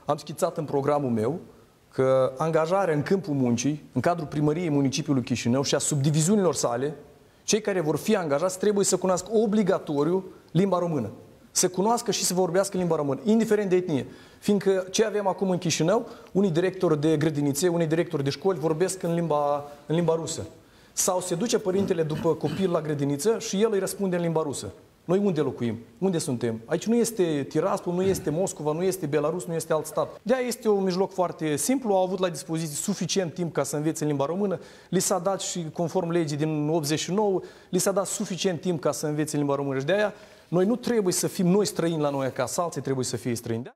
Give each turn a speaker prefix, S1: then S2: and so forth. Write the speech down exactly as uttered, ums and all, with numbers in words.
S1: am schițat în programul meu că angajarea în câmpul muncii, în cadrul primăriei municipiului Chișinău și a subdiviziunilor sale, cei care vor fi angajați trebuie să cunoască obligatoriu limba română. Să cunoască și să vorbească limba română, indiferent de etnie. Fiindcă ce avem acum în Chișinău, unii directori de grădinițe, unii directori de școli vorbesc în limba, în limba rusă. Sau se duce părintele după copil la grădiniță și el îi răspunde în limba rusă. Noi unde locuim? Unde suntem? Aici nu este Tiraspol, nu este Moscova, nu este Belarus, nu este alt stat. De-aia este un mijloc foarte simplu, au avut la dispoziție suficient timp ca să învețe limba română, li s-a dat și conform legii din optzeci și nouă, li s-a dat suficient timp ca să învețe limba română și de-aia noi nu trebuie să fim noi străini la noi acasă, alții trebuie să fie străini.